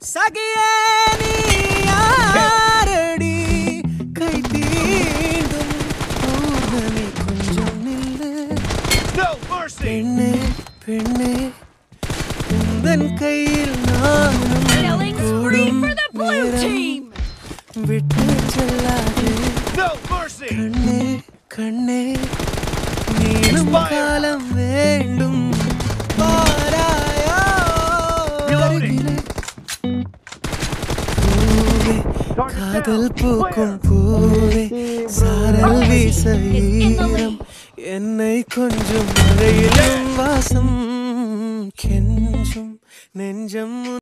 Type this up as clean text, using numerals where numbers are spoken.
சகியே நீ யாரடி கை தீண்டும் பூர்ணமி கொஞ்சம் நில்லு பெண்ணே பெண்ணே உந்தன் கையில் நானும் கூடும் நேரம் விட்டு செல்லாதே கண்ணே கண்ணே நீளும் காலம் வேண்டும் காதல் பூக்கும் பூவே சாரல் வீச ஈரம் என்னை கொஞ்சம் மழையிலும் வாசம் கெஞ்சும் நெஞ்சம்